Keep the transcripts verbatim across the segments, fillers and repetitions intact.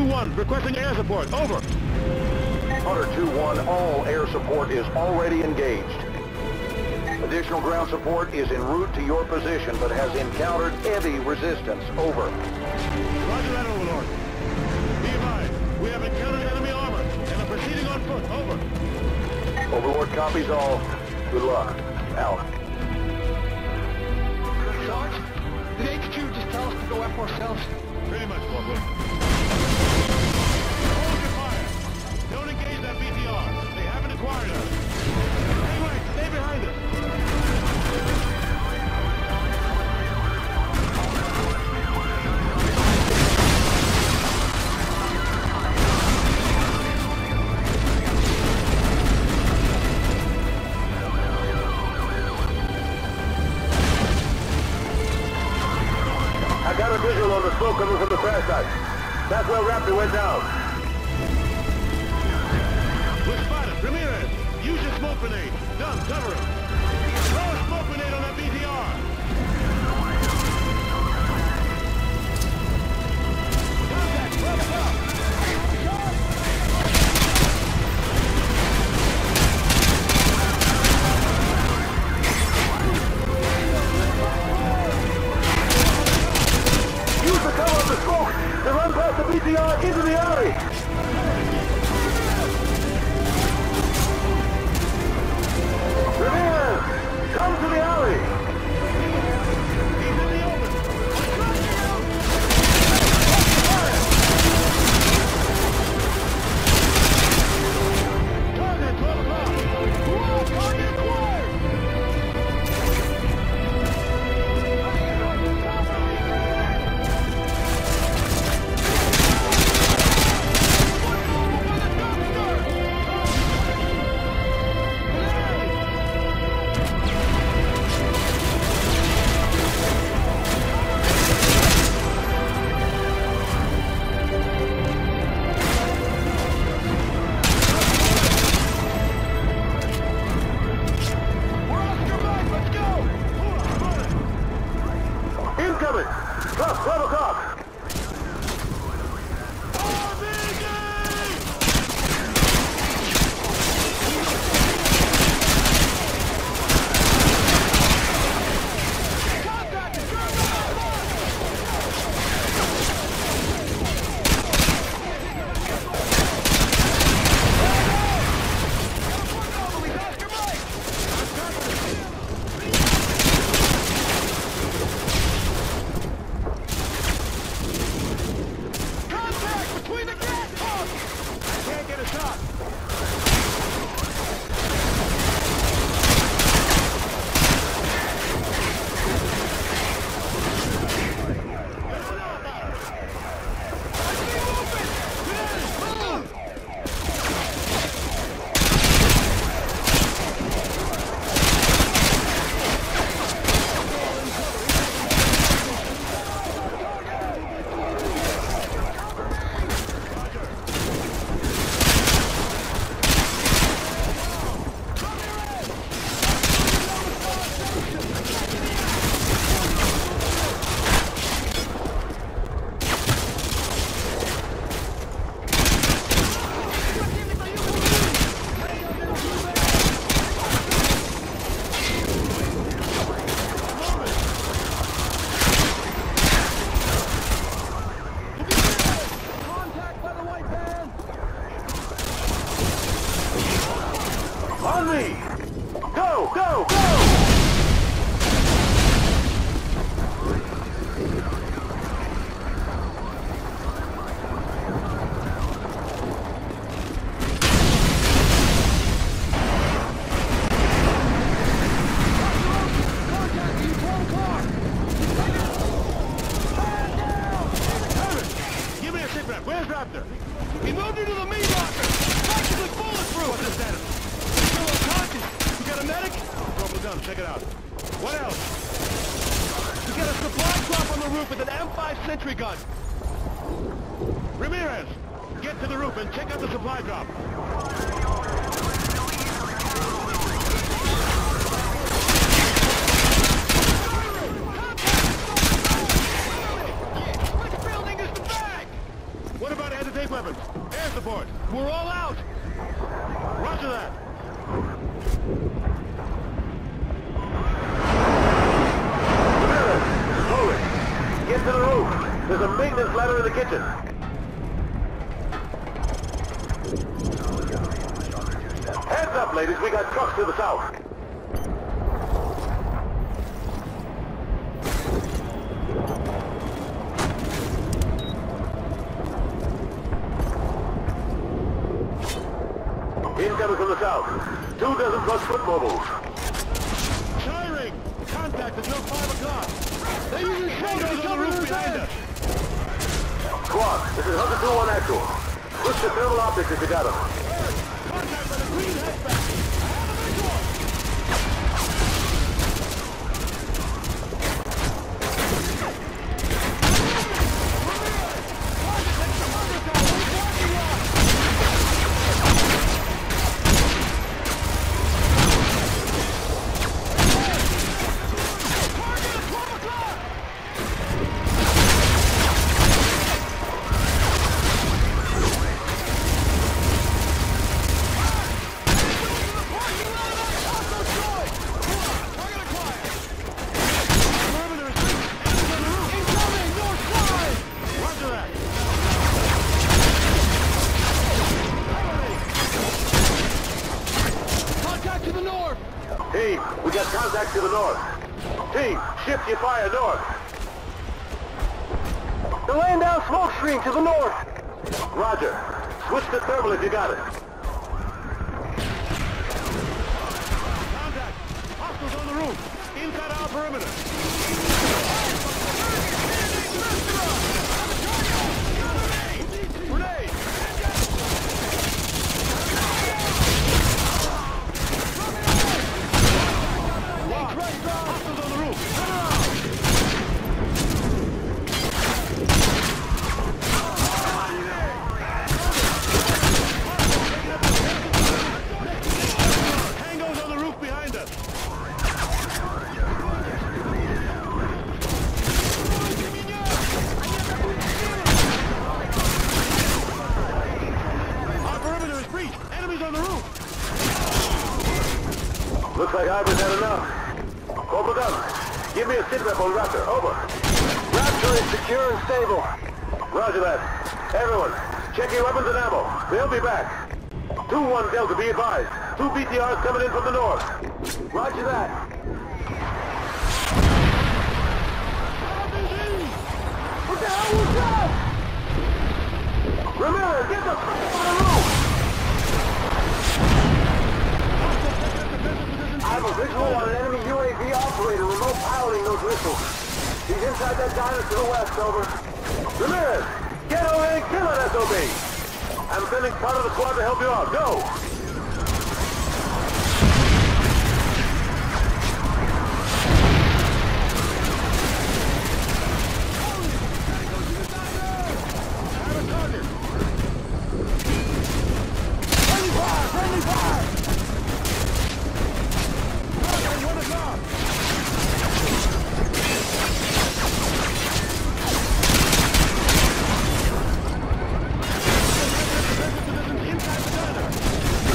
one, requesting air support. Over. Hunter two one, all air support is already engaged. Additional ground support is en route to your position, but has encountered heavy resistance. Over. Roger that, Overlord. Be advised, we have encountered enemy armor and are proceeding on foot. Over. Overlord copies all. Good luck. Out. Sarge, did H Q just tell us to go F ourselves? Pretty much, Corporal. Hold your fire. Don't engage that B T R. They haven't acquired us. Hang right, stay behind us. I got a visual on the smoke coming from the crash site. That's where Raptor went down. We're spotted. Ramirez, use your smoke grenade. Done, cover it. Throw a smoke grenade on that B T R. Contact, rub it up. Use the cover of the smoke to run past the B T R into the alley. Ramirez, come to the alley. He's in the open. Target, twelve o'clock. Whoa, target acquired. Incoming! Plus twelve o'clock! On me! Go, go, go! Give me a sit rep. Where's Raptor? He moved into the meat locker. Practically bulletproof. What's the status? Still unconscious. You got a medic? Corporal Dunn, check it out. What else? You got a supply drop on the roof with an M five sentry gun. Ramirez, get to the roof and check out the supply drop. What about hesitation? Fire in the kitchen. Heads up, ladies. We got trucks to the south. Incoming from the south. Two dozen plus foot mobiles. Firing! Contact until five o'clock. They're using shoulders on the roof behind us. Squad, this is Hunter two one actual. Push the thermal optics if you got them. Contact by the green hatchback. I have a visual. Team, we got contact to the north. Team, shift your fire north. They're laying down smoke screen to the north. Roger. Switch to thermal if you got it. Contact! Hostiles on the roof! Inside our perimeter! Grenade! Hostiles on the roof! Turn around! Tango's on the roof behind us! Our perimeter is breached! Enemies on the roof! Looks like Ivor's had enough. Corporal Dunn, give me a sit rep on Raptor. Over. Raptor is secure and stable. Roger that. Everyone, check your weapons and ammo. They'll be back. two one Delta, be advised. Two B T Rs coming in from the north. Roger that. What the hell was that? Ramirez, get the f*** on the roof! I have a visual on an enemy U A V operator remote piloting those missiles. He's inside that diner to the west, over. Ramirez, get over there and kill an S O B. I'm sending part of the squad to help you out. Go! Friendly fire! Friendly fire! One o'clock! Inside the diner!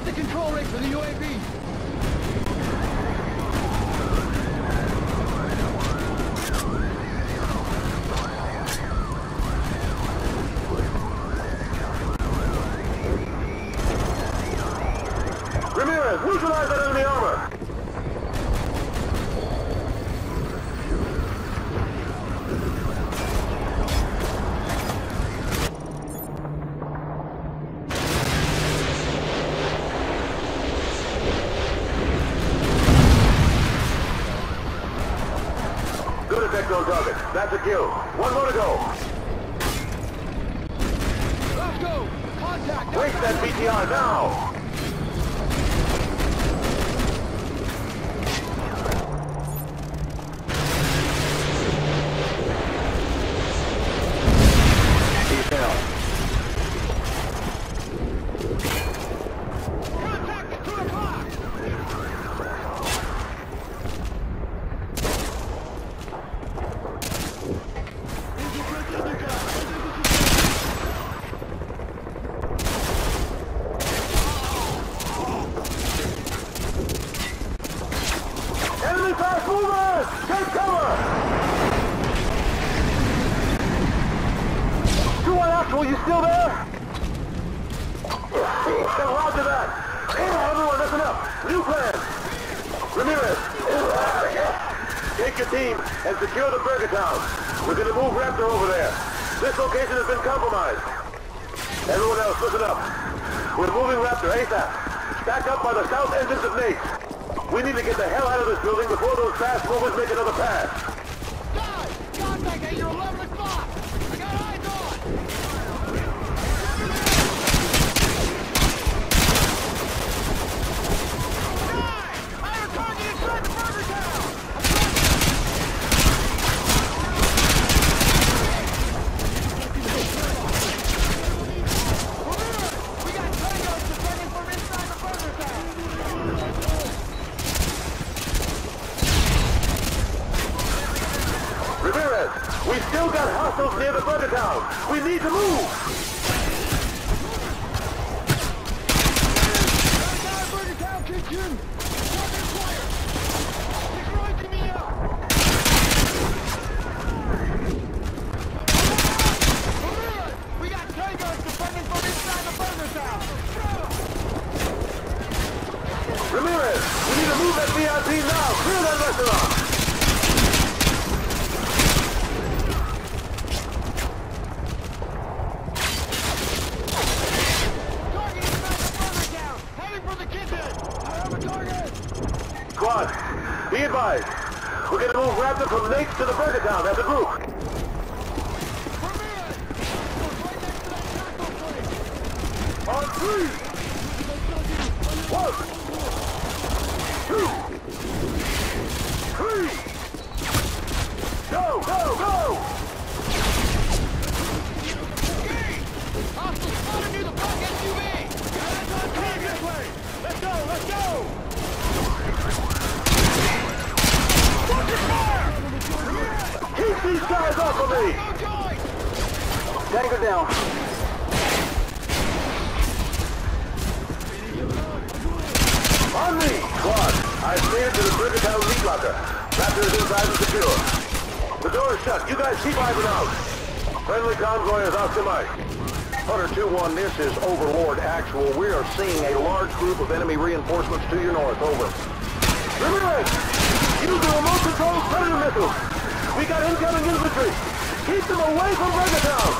Get the control rate for the U A V. Ramirez, neutralize that enemy armor! Good effect on target. That's a kill. One more to go. Let's go! Contact! Waste that B T R now! He's down. Contact! Two o'clock! Enemy fast movers! Take cover! two one Actual, you still there? Roger that! Everyone, listen up! New plan! Ramirez! Take your team and secure the Burger Town. We're gonna move Raptor over there. This location has been compromised. Everyone else, listen up. We're moving Raptor ASAP. Stack up by the south entrance of Nate. We need to get the hell out of this building before those fast movers make another pass. Guys! Contact at your eleven o'clock! I got eyes on! Guys! I have a target inside the Burger Town! We got tangos defending from inside the Burger Town! Ramirez, we still got hostiles near the Burger Town. We need to move. Inside Burger Town, kitchen! Target fire! Destroy me up! We got tangos defending from inside the Burger Town! Ramirez, we need to move that V I P now. Clear that restaurant. Target inside the Burger Town! Heading for the kitchen! I have a target! Squad, be advised. We're going to move Raptor from Nate's to the Burger Town as a group. Ramirez! Right next to that taco place! On three. One. Two. Three. Go, go, go. Hostile spotted near the black S U V! Guys on target this way! Let's go, let's go! Watch your fire! Keep these guys off of me. No joy! Tanker down. On me! Squad, I've cleared to the Burger Town lead locker. Raptor is inside and secure. The door is shut. You guys keep eyes out. Friendly convoy is off to Mike. Hunter two one, this is Overlord Actual. We are seeing a large group of enemy reinforcements to your north. Over. Ramirez! Use the remote control predator missiles! We got incoming infantry! Keep them away from Burger Town!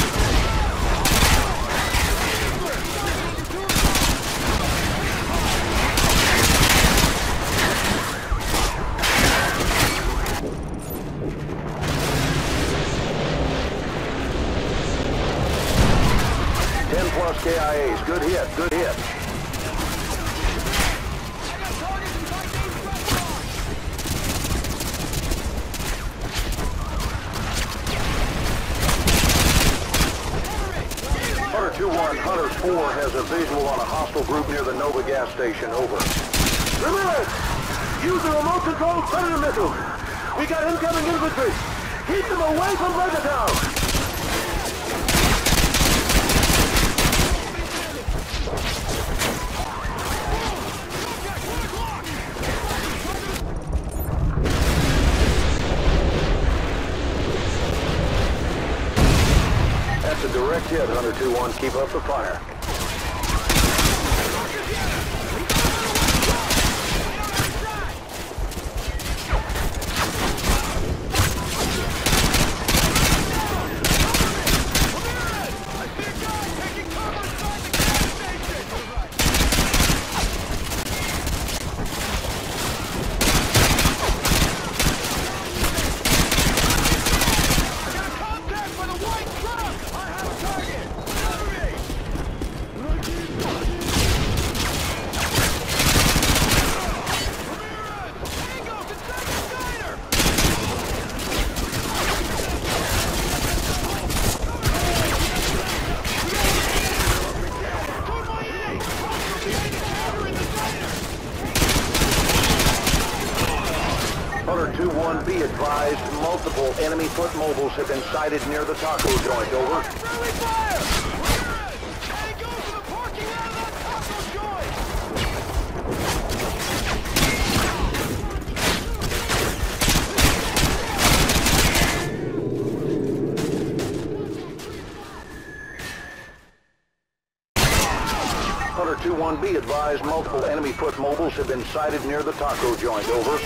ten plus K I As. Good hit, good hit. Hunter two one, Hunter four has a visual on a hostile group near the Nova gas station. Over. Ramirez! Use the remote control predator missiles! We got incoming infantry! Keep them away from Burger Town! hit, Hunter two one. Keep up the fire. two one, be advised, multiple enemy foot mobiles have been sighted near the taco joint. Over. Friendly fire! Hey, go to the parking lot of that taco joint! Hunter two one, be advised, multiple enemy foot mobiles have been sighted near the taco joint. Over.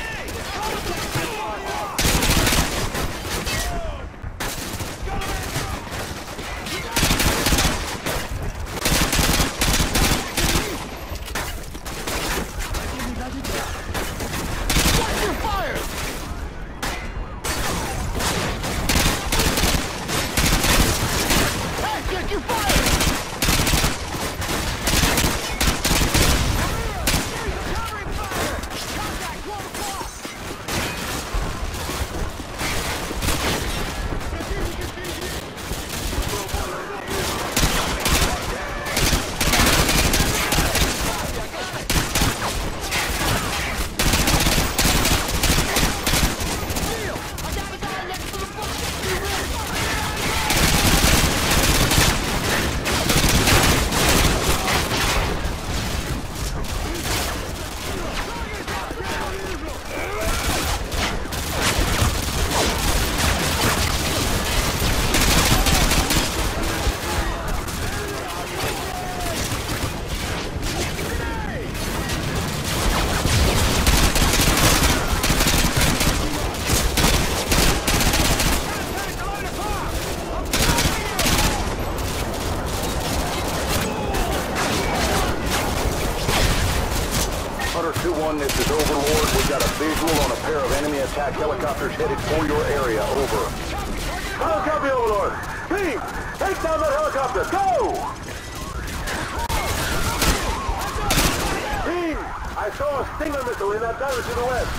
This is Overlord. We've got a visual on a pair of enemy attack helicopters headed for your area. Over. I'll copy, Overlord. Team, take down that helicopter. Go! Team, I saw a Stinger missile in that direction to the west.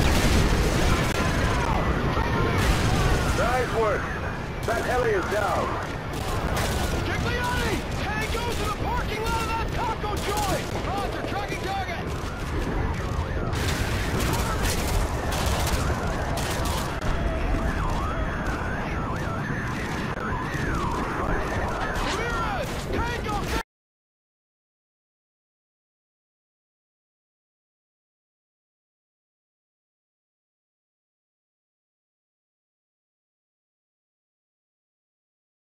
That heli is down.